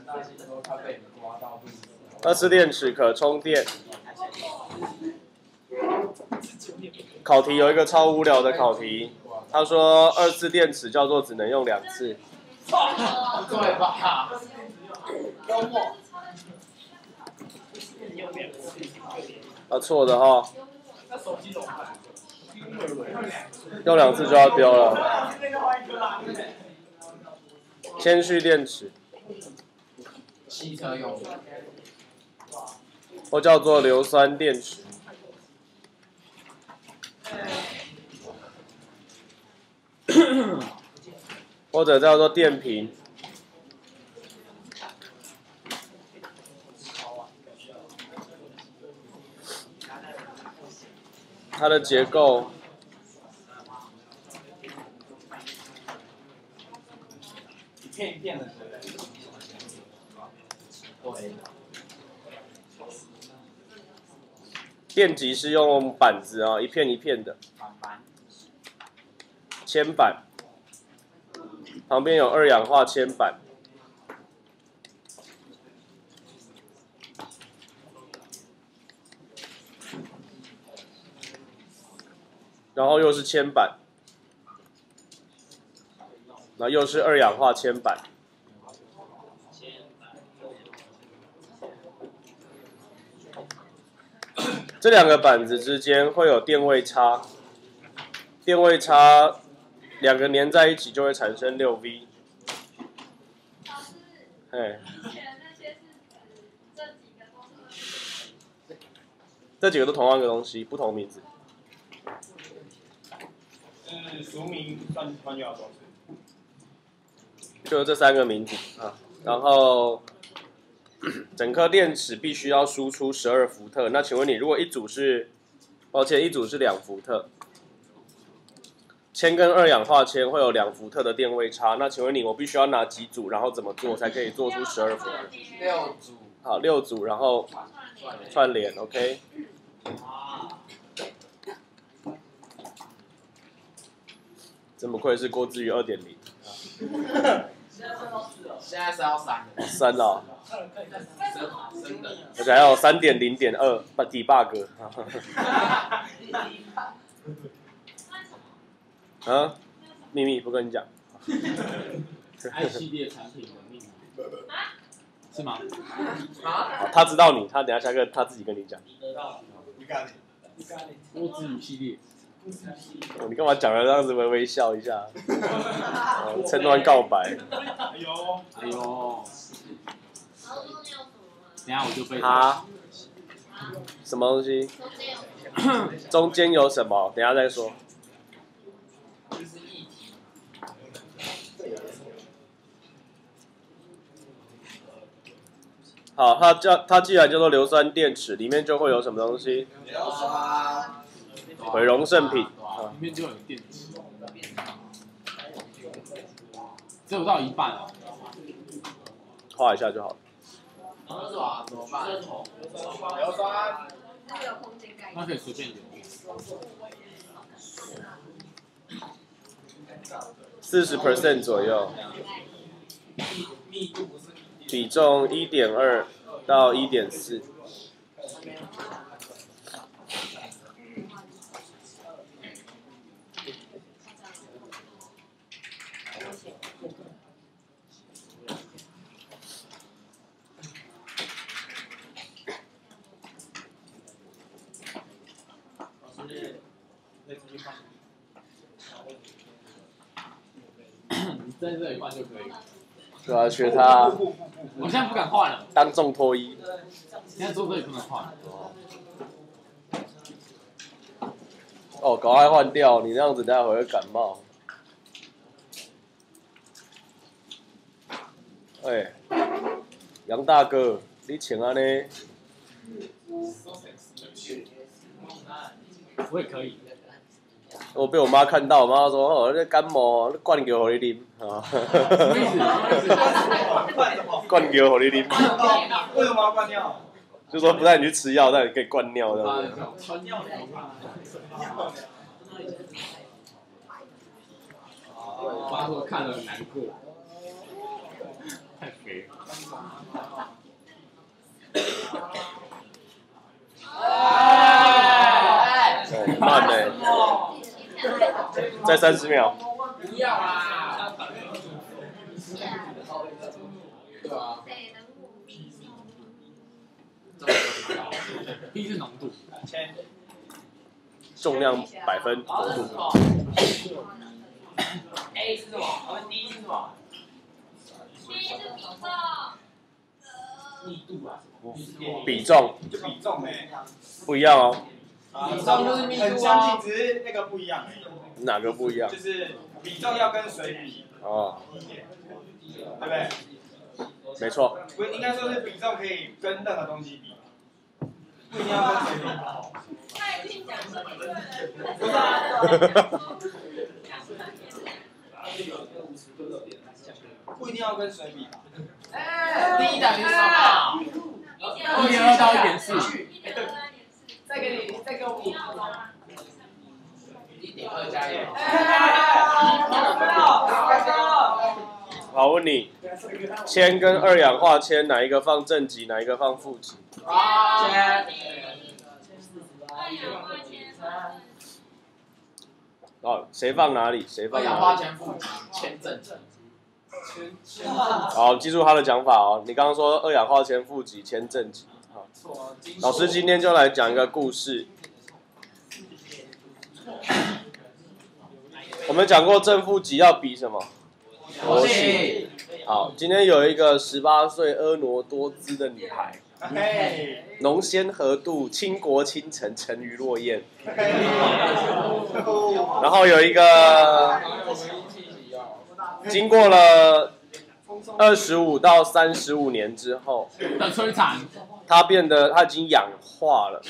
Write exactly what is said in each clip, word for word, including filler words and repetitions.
二次电池可充电。考题有一个超无聊的考题，他说二次电池叫做只能用两次。 对吧？幽默。 啊，错的哈。用两次就要丢了。铅蓄电池。 汽车用的。 或叫做硫酸电池。或者叫做电瓶。它的结构一片一片的，对。 电极是用板子啊，一片一片的。铅板，旁边有二氧化铅板。然后又是铅板，然后又是二氧化铅板。这两个板子之间会有电位差，电位差两个粘在一起就会产生六 V。哎，这几个都同样一个东西，不同名字。 是俗名算换掉多少？ 就这三个名字啊，然后整颗电池必须要输出十二伏特。那请问你，如果一组是，抱歉，一组是两伏特，铅跟二氧化铅会有两伏特的电位差。那请问你，我必须要拿几组，然后怎么做才可以做出十二伏特？ 六组。 好，六组，然后串联 ，OK。真不愧是郭志宇 二点零。 现在是要三。 三了。 真的。 而且还有三点零点二 debug。啊？秘密不跟你讲。 爱系列产品的秘密。是吗？ 啊？ 他知道你，他等一下下课他自己跟你讲。 得到了。 你干你。 郭志宇系列。 哦，你干嘛讲的这样子微微笑一下？哦，趁乱告白。 哎呦， 哎呦！等下我就背。 啊？什么东西？中间有什么？等一下再说。好，它叫它既然叫做硫酸电池，里面就会有什么东西？ 硫酸。 毁容圣品。 里面就有电池。只有到一半哦。 画一下就好了。 哇，怎么办？ 硫酸。 那可以随便留。 四十 percent 左右。比重一点二到一点四。 你在这里换就可以。 对啊，学他。 我现在不敢换了。 当众脱衣。 现在坐这里不能换。 哦，赶快换掉，你那样子待会会感冒。哎、欸，杨大哥，你穿安尼？ 我也可以。 我被我妈看到，我妈说：“哦，那感冒，灌酒给你啉。”啊，灌酒给你啉。 为什么要灌尿？ 就说不让你去吃药，但你可以灌尿这样子。 穿尿的我妈说看了很难过，太肥 OK。 哦，慢呢，再三十秒。 不要啦。对啊。 P 是浓度， 重量百分浓度。 A 是什么？我们 D 是什么 ？D 是比重。 密度啊， 比重就比重哎， 不一样哦。 比重就是密度啊很相近，只是那个不一样而已。 哪个不一样？ 就是比重要跟水比， 哦， 对不对？ 没错。 不应该说是比重可以跟任何东西比，不一定要跟水比。 他已经讲了， 不是啊。不一定要跟水比吧。 第一等于什么？ 二点二到一点四。 再给你，再给我五。一点二加一。 好，问你，铅跟二氧化铅哪一个放正极，哪一个放负极？ 啊， 哦，谁放哪里？谁放二氧化哪里？ 铅负极，铅正极。 好，记住他的讲法哦。你刚刚说二氧化铅负极，铅正极。好，老师今天就来讲一个故事。我们讲过正负极要比什么？活性。好，今天有一个十八岁婀娜多姿的女孩，浓鲜合度，倾国倾城，沉鱼落雁。然后有一个，经过了二十五到三十五年之后， 的摧残， 她变得，她已经氧化了。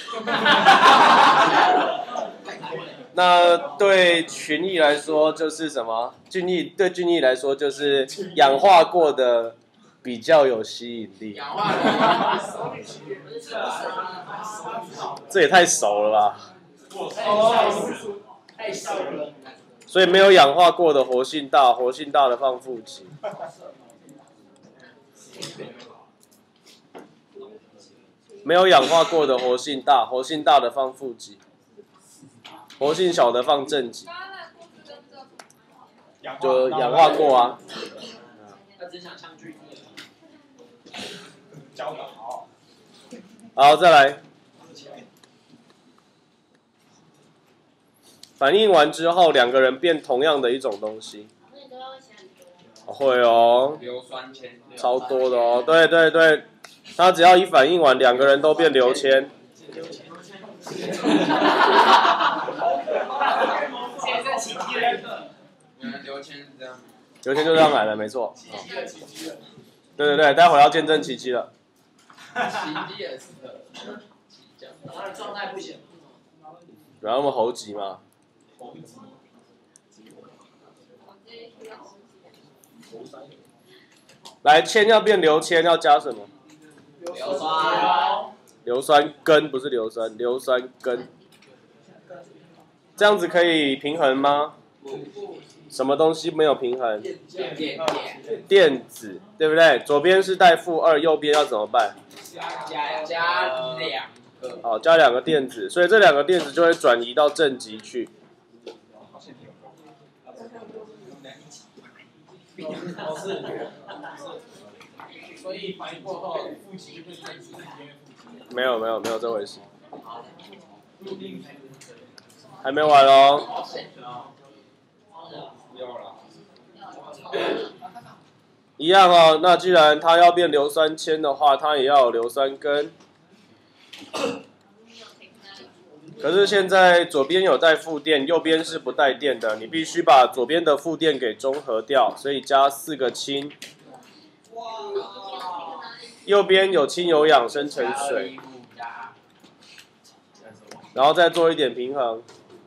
那对群益来说就是什么？俊逸对俊逸来说就是氧化过的比较有吸引力。 氧化这也太熟了吧！ 太熟了。 所以没有氧化过的活性大，活性大的放负极。没有氧化过的活性大，活性大的放负极。活性小的放正极，就氧化过啊。 他只想相聚。 教导。 好，再来。反应完之后，两个人变同样的一种东西。会哦。 硫酸铅。 超多的哦，对对对，他只要一反应完，两个人都变硫铅。 现在奇迹了。原来刘谦是这样。 刘谦就这样来的，没错。对对对，待会要见证奇迹了。 奇迹也是的。他的状态不行。 然后我们猴急嘛。来，铅要变硫铅要加什么？ 硫酸。 硫酸根不是硫酸，硫酸根。这样子可以平衡吗？什么东西没有平衡？电子，对不对？左边是带负二，右边要怎么办？ 加加两个。 好，加两个电子，所以这两个电子就会转移到正极去。 所以反应过后，负极就变正极， 没有没有没有这回事。还没完哦。一样哦，那既然它要变硫酸铅的话，它也要有硫酸根。可是现在左边有带负电，右边是不带电的，你必须把左边的负电给中和掉，所以加四个氢。右边有氢有氧生成水，然后再做一点平衡。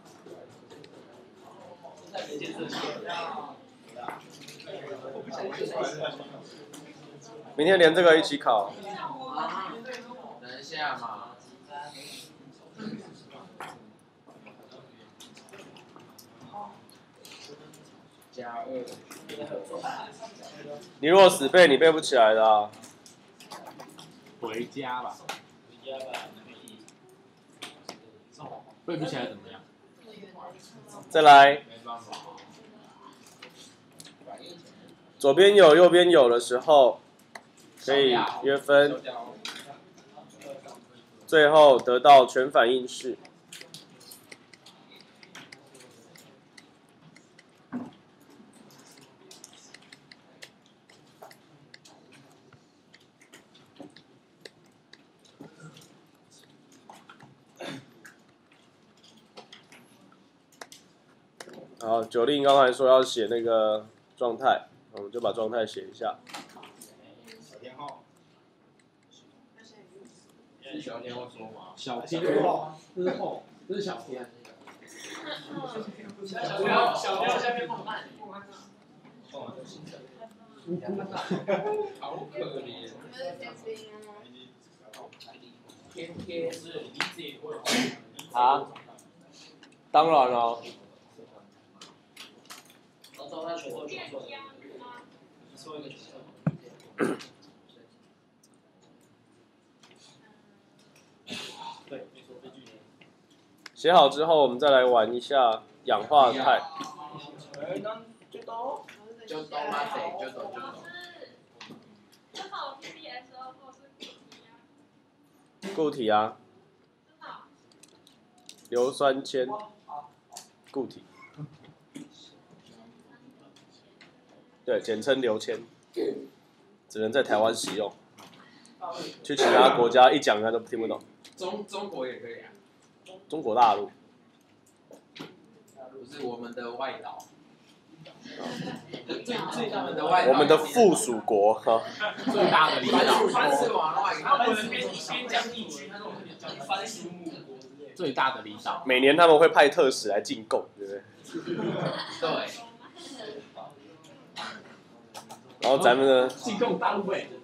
明天连这个一起考。 等一下嘛。 加二。 你如果死背，你背不起来的啊。 回家吧。背不起来怎么样？ 再来， 没办法。 左边有右边有的时候，可以约分，最后得到全反应式。好，九令刚才说要写那个状态，我们就把状态写一下。 小天后。 是小天后说吗？ 小天后，这是后，这是小天。 小天，小天下面放慢。好可怜。天天是你自己会。 啊？当然了。 然后他全部全部。说一个。对，没错，这句。 写好之后，我们再来玩一下氧化态。 就懂吗？谁就懂就懂。 正好 P P S O 或是固体啊。硫酸铅。固体。对，简称硫铅，只能在台湾使用。去其他国家一讲他都听不懂。 中中国也可以啊。 中国大陆。 不是我们的外岛。最最大的外岛。 我们的附属国哈。 最大的离岛。 番是往外。 他们的边边疆地区，他说我们叫番薯母国之类。 最大的离岛。 每年他们会派特使来进贡，对不对？ 对。 然后咱们呢？ 进贡大陆味。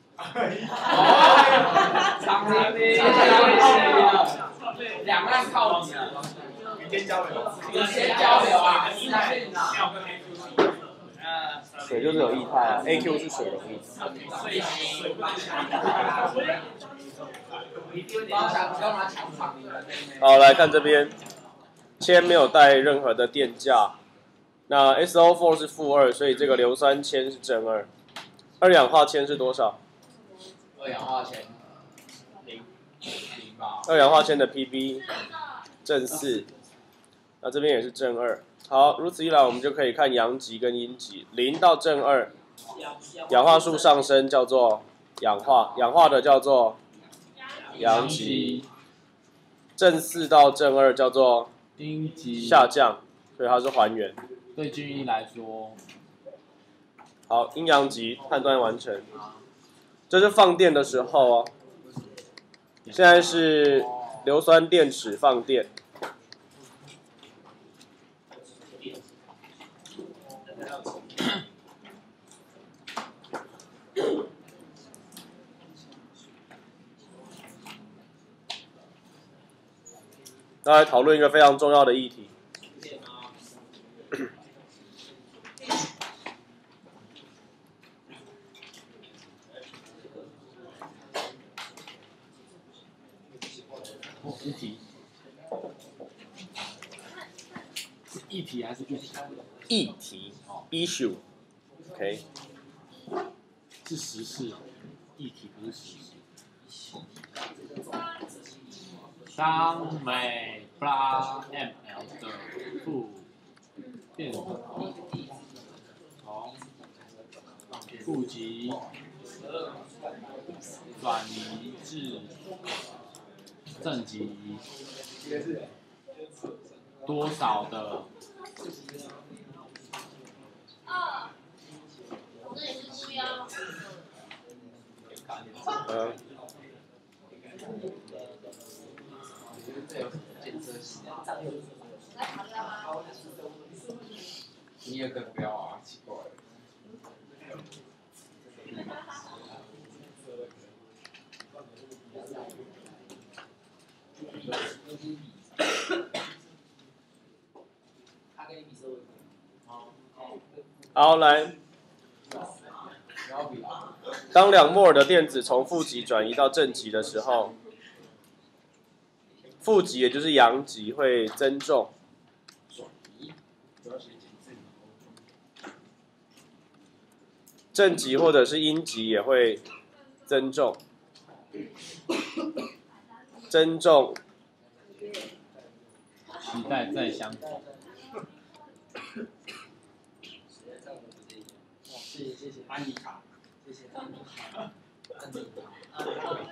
哦，长安的，两岸靠近， 民间交流， 民间交流啊，资讯啊。 水就是有液态啊 ，A Q 是水溶液。好，来看这边，铅没有带任何的电价。那 S O 四 是负二，所以这个硫酸铅是正二。二氧化铅是多少？ 二氧化铅零零吧。 二氧化铅的 P B 正四，那这边也是正二。好，如此一来，我们就可以看阳极跟阴极，零到正二，氧化数上升叫做氧化，氧化的叫做阳极，正四到正二叫做阴极下降，所以它是还原。 对均一来说， 好，阴阳极判断完成。这是放电的时候哦。现在是硫酸电池放电。那来讨论一个非常重要的议题。 哦，一题。是议题还是议题？ 议题 ，issue，OK， 是时事，议题不是时事。当美 plus ml 的负电从负极转移至正极多少的二，我这里是七幺。 嗯。 你有个标啊，奇怪。他跟你比是为什么？ 好，来，当两摩尔的电子从负极转移到正极的时候，负极也就是阳极会增重，正极或者是阴极也会增重，增重。 期待再相逢。 谢谢谢谢安妮卡，谢谢安妮卡，安妮卡，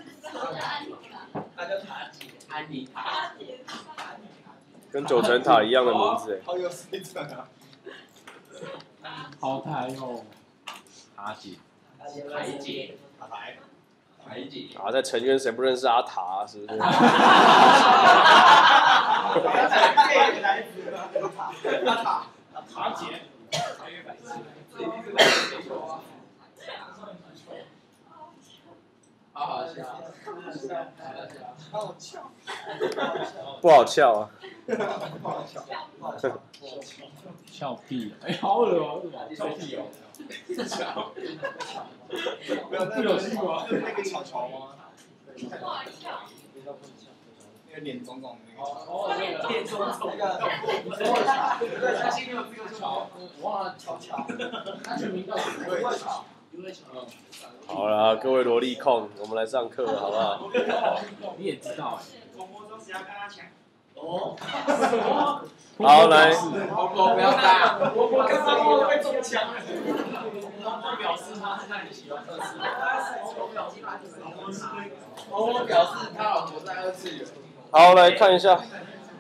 他叫塔姐，安妮卡， 跟九层塔一样的名字， 好有水准啊！ 好台哦，塔姐， 台姐，台，台姐， 啊，在成员谁不认识阿塔、啊？是不是？ 阿塔， 塔姐，好好笑， 好笑， 不好笑啊！ 不好笑， 笑屁！哎，好恶哦， 笑屁哦，笑， 没有那个那个巧巧吗？ 不好笑。 那个脸肿肿的那个。 哦，那个脸肿肿的，对，他心里有这个巧，我忘了巧巧，他全名叫什么？巧，因为巧。 好了，各位萝莉控，我们来上课了，好不好？ 你也知道哎。 哦。 好，来， 波波不要打，波波看到我会中枪了。波表示他是很喜欢二次元。波波表示他老婆在二次元。 好，来看一下，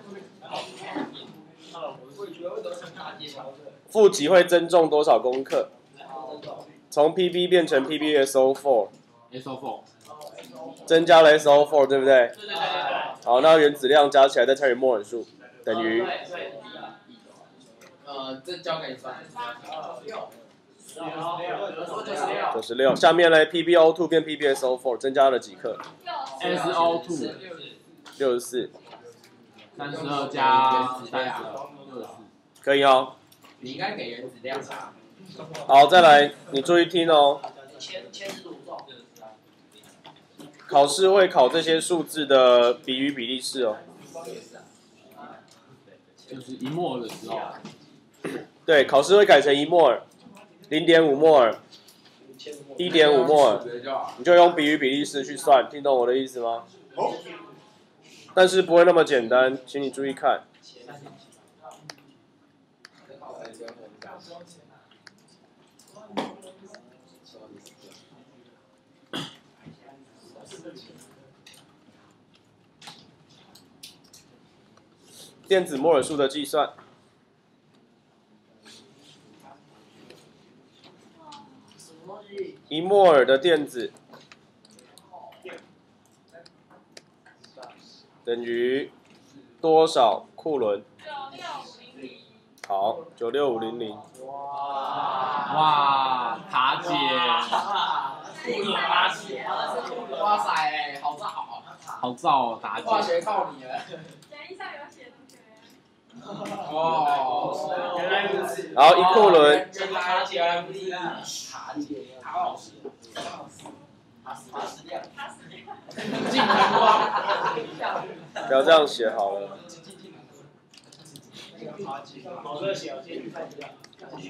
负极会增重多少公克？从 P B 变成 P B S O 四 S O 四， 增加了 S O 四，对不对？ 对对对对。 好，那原子量加起来再乘以摩尔数，等于。 呃，这交给你算。 九十六。下面呢 P B O 二 变 P B S O 四，增加了几克 ？S O 二， 六十四。 三十二加三十二，六十四。 可以哦。 你应该给原子量吧。 好，再来，你注意听哦。考试会考这些数字的比与比例式哦。 就是一摩尔的时候。 对，考试会改成一摩尔，零点五摩尔，一点五摩尔，你就用比与比例式去算，听懂我的意思吗？但是不会那么简单，请你注意看。电子摩尔数的计算。一摩尔的电子等于多少库仑？好，九六五零零。 哇，塔姐， 塔姐，哇塞，好燥， 好燥哦，塔姐。 化学靠你了。 讲义上有写同学。 哦，原来如此。 好，一库仑。 塔姐，塔姐，塔老师，塔塔死掉，塔死掉。进来哇！ 不要这样写好了。 好热血，我今天去看一下。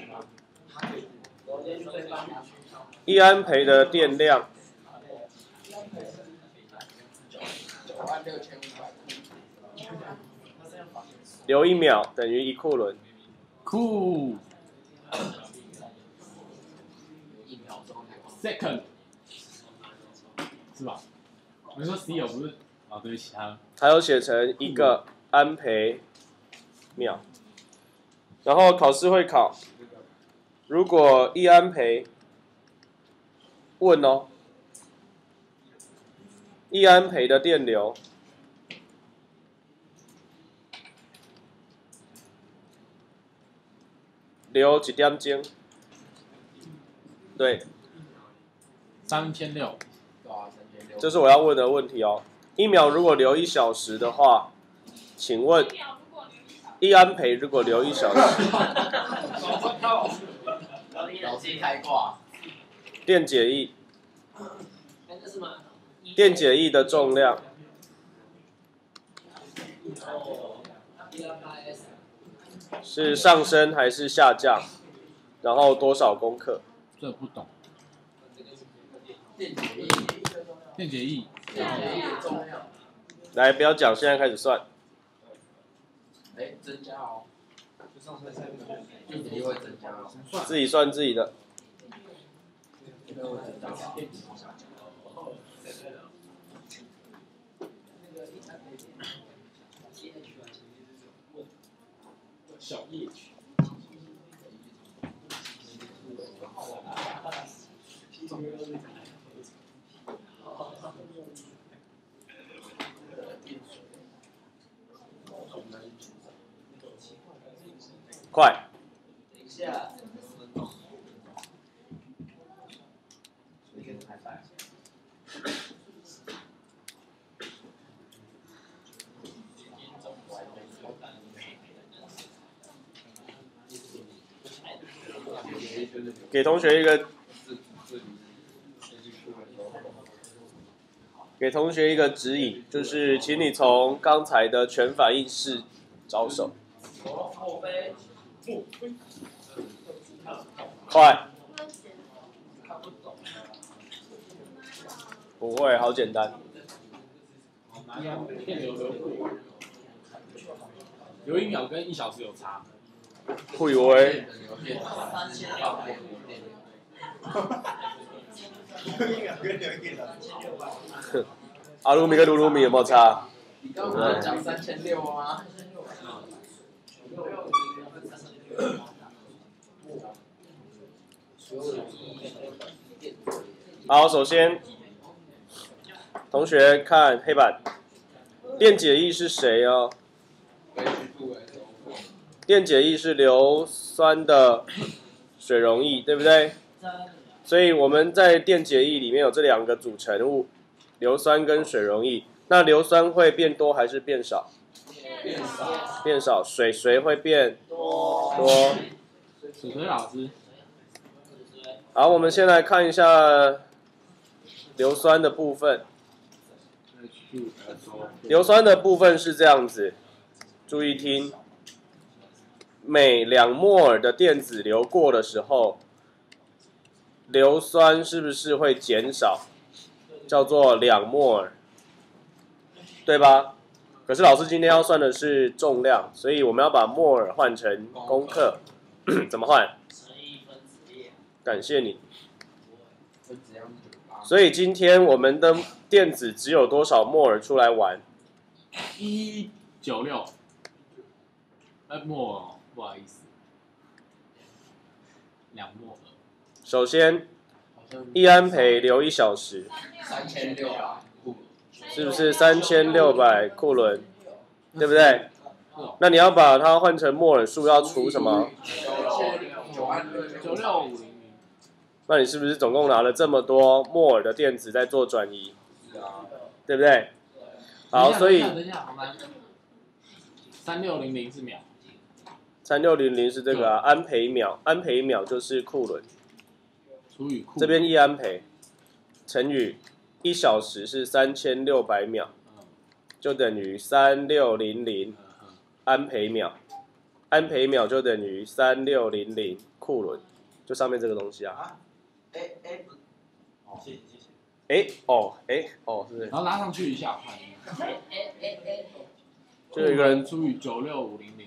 一安培的电量。 九万六千五百。 流一秒等于一库仑。 酷。 一秒钟。 Second。是吧？我说 C 有不是？啊，对不起，他。 还有写成一个安培秒。然后考试会考，如果一安培，问哦，一安培的电流，流几点钟？对， 三千六。 这是我要问的问题哦。一秒如果流一小时的话，请问一安培如果流一小时， 接开挂。 电解液， 那个是吗？ 电解液的重量是上升还是下降？然后多少公克？ 这不懂。 电解液， 电解液， 电解液的重量。 来，不要讲，现在开始算。 哎，增加哦。电解液会增加哦。 自己算自己的。 小叶区。 快。 等一下。 给同学一个，给同学一个指引，就是请你从刚才的全反应式着手。快。不会，好简单。 电流流过，有一秒跟一小时有差。 会为。阿鲁米跟鲁鲁米有没有差？ 你刚刚不是讲三千六吗？ 好，首先，同学看黑板，电解液是谁哦？电解液是硫酸的水溶液，对不对？所以我们在电解液里面有这两个组成物，硫酸跟水溶液。那硫酸会变多还是变少？ 变少。 变少。水水会变多。 多。 水水老师。 好，我们先来看一下硫酸的部分。硫酸的部分是这样子，注意听。每两摩尔的电子流过的时候，硫酸是不是会减少？叫做两摩尔，对吧？可是老师今天要算的是重量，所以我们要把摩尔换成公克，怎么换？感谢你。所以今天我们的电子只有多少摩尔出来玩？ 一九六。哎，摩尔，不好意思，两摩尔。 首先，一安培留一小时， 三千六百， 是不是三千六百库仑？对不对？那你要把它换成摩尔数，要除什么？ 九六五零零。 那你是不是总共拿了这么多摩尔的电子在做转移？对不对？好，所以等一下，好难。三六零零是秒。 三六零零是这个啊，安培秒，安培秒就是库仑。 除以库。 这边一安培乘以一小时是三千六百秒，就等于三六零零安培秒，安培秒就等于三六零零库仑，就上面这个东西啊。 哎哎， 哦，谢谢谢谢。 哎哦哎哦，是不是？ 然后拉上去一下，看。 哎哎哎哎， 就有一个人除以九六五零零。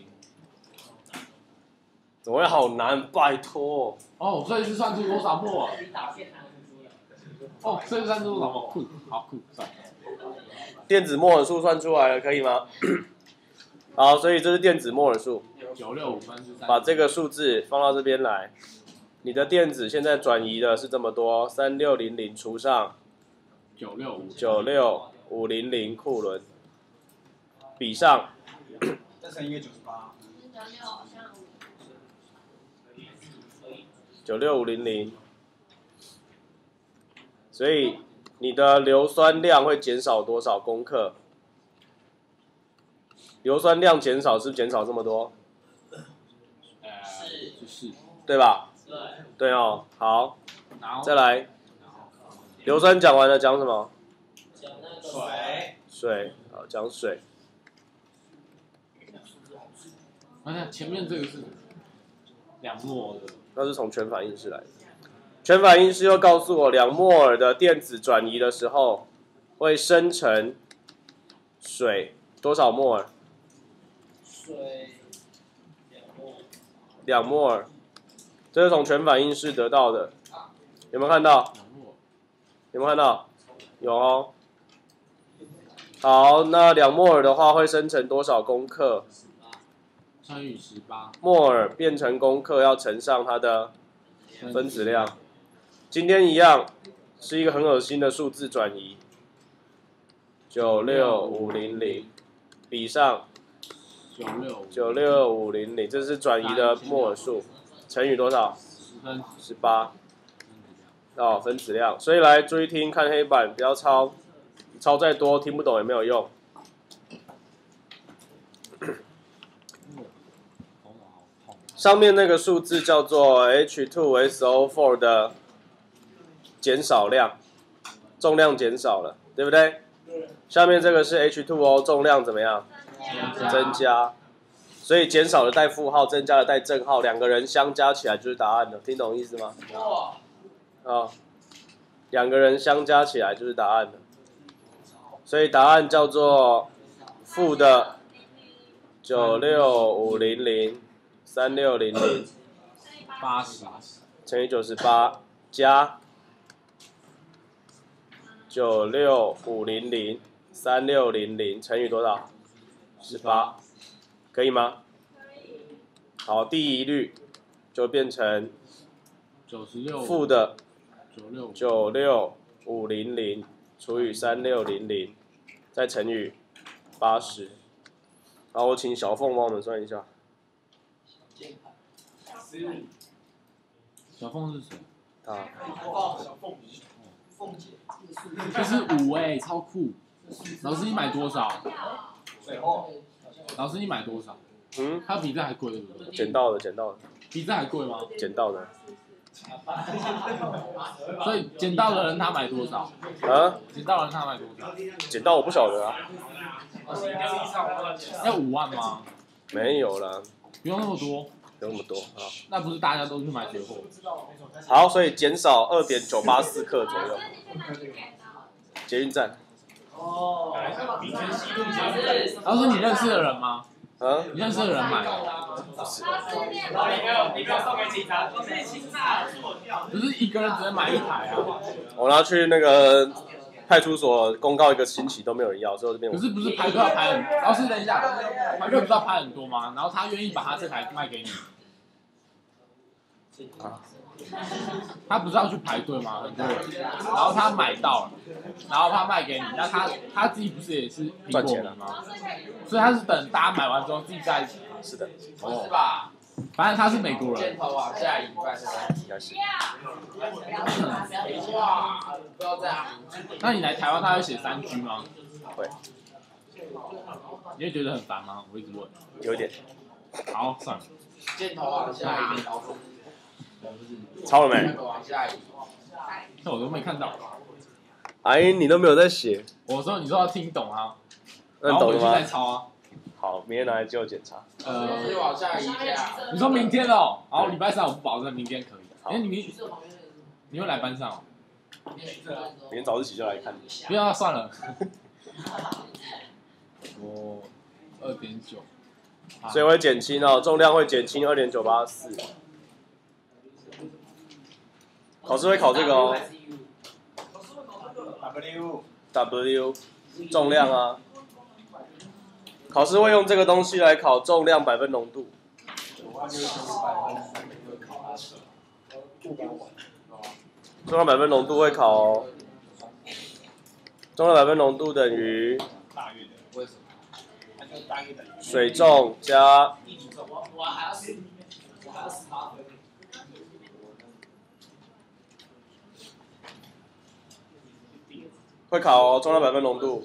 怎么会好难？拜托。 哦，所以是算出多少摩尔？哦，所以是算出多少摩尔？酷，好酷，算。 电子摩尔数算出来了，可以吗？好，所以这是电子摩尔数。 九六五分之三。 把这个数字放到这边来，你的电子现在转移的是这么多，三六零零除上九六五九六五零零库仑，比上。 再乘一个九十八。 九六五零零，所以你的硫酸量会减少多少公克？硫酸量减少是减少这么多， 呃，是是， 对吧？ 对哦，好，再来。硫酸讲完了，讲什么？ 水。 水，好，讲水。 哎呀，前面这个是两摩的， 那是从全反应式来的。全反应式又告诉我，两摩尔的电子转移的时候，会生成水多少摩尔？ 水两摩。 两摩尔，这是从全反应式得到的，有没有看到？有没有看到？有哦。好，那两摩尔的话会生成多少公克？ 乘以十八。 摩尔变成公克要乘上它的分子量。今天一样是一个很恶心的数字转移，九六五零零，比上九六九六五零零，这是转移的摩尔数，乘以多少？ 十分十八。哦，分子量。所以来注意听，看黑板，不要抄，抄再多听不懂也没有用。上面那个数字叫做 H 二 S O 四 的减少量，重量减少了，对不对？下面这个是 H 二 O， 重量怎么样？增加。所以减少了带负号，增加了带正号，两个人相加起来就是答案了，听懂意思吗？啊、哦，两个人相加起来就是答案了。所以答案叫做负的九六五零零。三六零零八十乘以九十八加九六五零零三六零零乘以多少？十八，可以吗？好，第一律就变成九十六负的九六九六五零零除以三六零零，再乘以八十。然后我请小凤帮我们算一下。 小凤是谁？ 他。 小凤梨，凤姐。 这是五哎、欸，超酷！老师你买多少？老师你买多少？ 嗯， 它比这还贵对不对？ 捡到的，捡到的。 比这还贵吗？ 捡到的。 所以捡到的人他买多少？ 啊？ 捡到的人他买多少？ 捡到我不晓得啊。 要五万吗？ 没有啦， 不用那么多。 不用那么多啊。 那不是大家都去买水货？ 好，所以减少二点九八四克左右。捷运站。 哦。 老师，你认识的人吗？ 啊？ 你认识的人买的？ 不是。 然后你没有，你没有送给警察，都是警察做掉。 不是一个人只能买一台啊。 我拿去那个派出所公告一个星期都没有人要，所以我这边。 可是不是排队要排很？老师等一下，排队不是要排很多吗？然后他愿意把他这台卖给你。 啊？ 他不是要去排队吗？很多人，然后他买到了，然后他卖给你，那他他自己不是也是苹果迷吗？所以他是等大家买完之后自己再。 是的。 哦。是吧？反正他是美国人。 箭头往下移，快点。 应该是。 哇，不要这样。 那你来台湾，他会写三 G 吗？ 会。 你会觉得很烦吗？我一直问。 有点。 好，算了。 箭头往下移。 抄了没？ 那我都没看到。 哎，你都没有在写。 我说你说要听懂啊， 那你懂了吗？ 然后回去再抄啊。 好，明天拿来接我检查。 呃，往下移一下。 你说明天哦，好，礼拜三我不保证明天可以。因为你明你会来班上哦。 明天早自习就来看。 不要算了。我二点九。 所以会减轻哦，重量会减轻二点九八四。考试会考这个哦。 W W 重量啊。考试会用这个东西来考重量百分浓度。重量百分浓度会考哦。重量百分浓度等于水重加会考哦，重量百分浓度。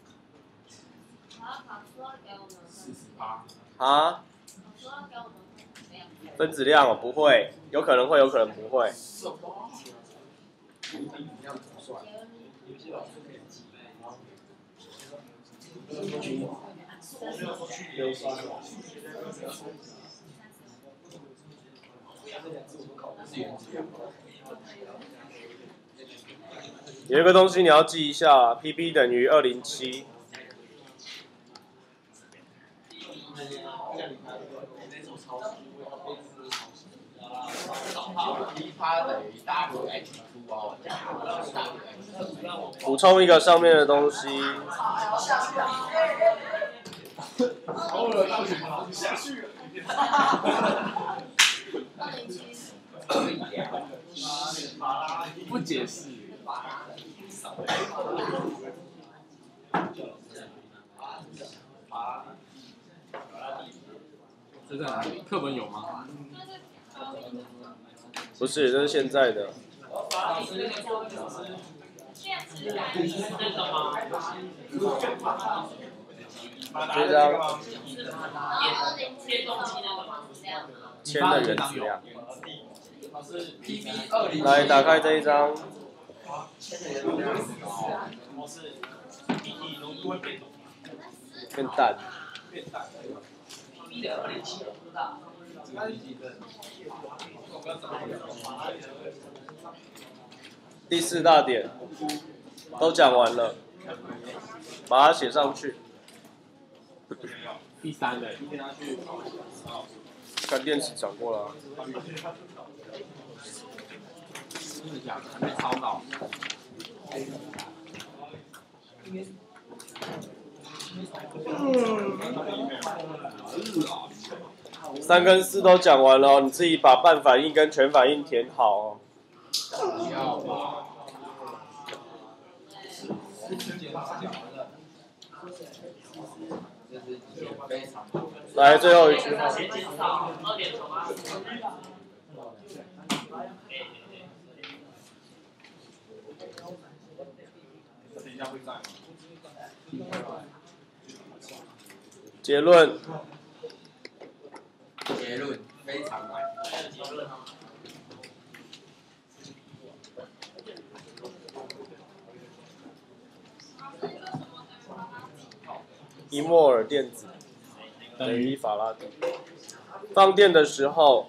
四十八。 啊？ 分子量哦，不会，有可能会，有可能不会。有一个东西你要记一下 ，P B 等于二零七。补充一个上面的东西。 不解释。这在哪里？课本有吗？ 不是，这是现在的。这张铅的原子量。来，打开这一张。变淡。第四大点都讲完了，把它写上去。 第三类， 看电池讲过了、啊。 真的假的？还没抄到。 三跟四都讲完了、哦，你自己把半反应跟全反应填好哦。来，最后一句话。结论。 结论非常难。 一摩尔电子等于一法拉第。放电的时候，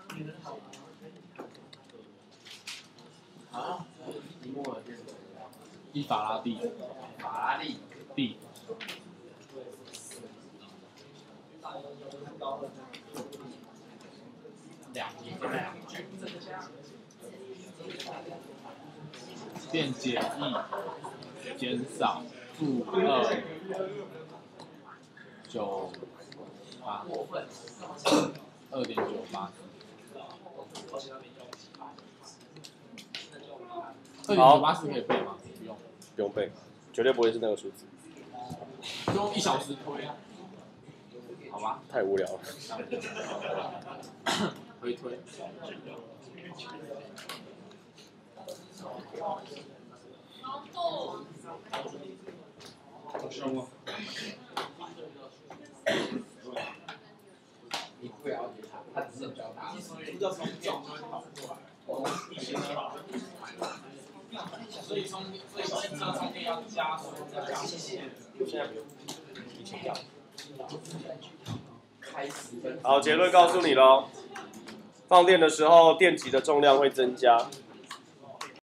啊？一摩尔电子。 一法拉第。 法拉利。 第。 两电减一减少负二九八二点九八。二点九八四可以背吗？不用， 不用背，绝对不会是那个数字。 用一小时推，好吧？ 太无聊了。 回推。 好凶啊！ 你不了解他，他只是教他。 所以充，所以汽车充电要加速，要加速。 现在不用，以前要。 开十分。 好，结论告诉你喽。放电的时候，电极的重量会增加。